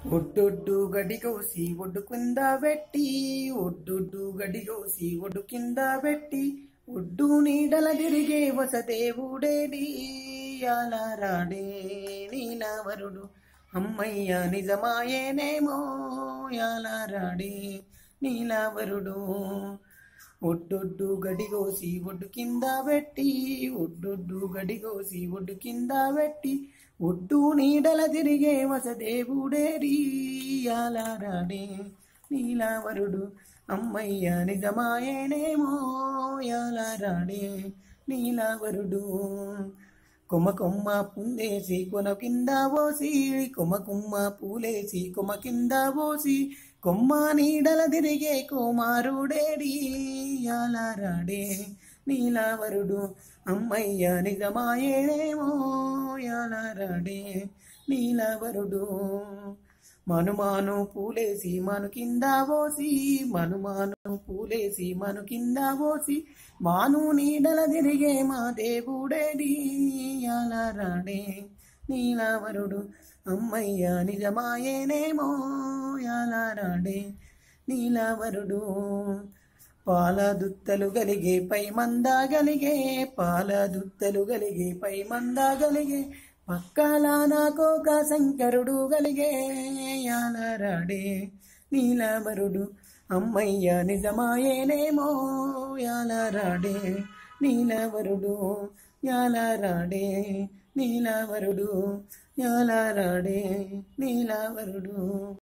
ఒడ్డొడ్డు గడిగోసి ఒడ్డు కింద పెట్టి ఒడ్డొడ్డు గడిగోసి ఒడ్డు కింద పెట్టి ఒడ్డు నీడల తిరిగే వసదేవుడేడి యాలారాడే నీలవరుడు అమ్మయ్య నిజమాయేనేమో యాలారాడే నీలవరుడు ఒడ్డొడ్డు గడిగోసి ఒడ్డు కింద పెట్టి ఒడ్డొడ్డు గడిగోసి ఒడ్డు కింద పెట్టి ఒడ్డు నీడల తిరిగే వసదేవుడేరి యాలారాడే నీలవరుడు అమ్మయ్య నిజమాయేనేమో యాలారాడే నీలవరుడు కొమ్మ కొమ్మ పుందేసి కొన కింద పోసి కొమ్మ పూలేసి కొమ్మ కింద పోసి కొమ్మ నీడల తిరిగే కుమారుడేడి యాలారాడే నీలవరుడు అమ్మయ్య నిజమాయేనేమో యాలారాడే నీలవరుడు మనుమాను పూలేసి మను కింద పోసి మనుమాను పూలేసి మను కింద పోసి మాను నీడల తిరిగే మా దేవుడేడి యాలారాడే నీలవరుడు అమ్మయ్య నిజమాయేనేమో యాలారాడే నీలవరుడు పాల దుత్తలు గలిగే పై మంద గలిగే పాల దుత్తలు గలిగే పై మంద గలిగే పక్కల నాకోక శంకరుడు గలిగే యాలారాడే నీలవరుడు అమ్మయ్య నిజమాయేనేమో యాలారాడే నీలవరుడు యాలారాడే నీలవరుడు యాలారాడే నీలవరుడు.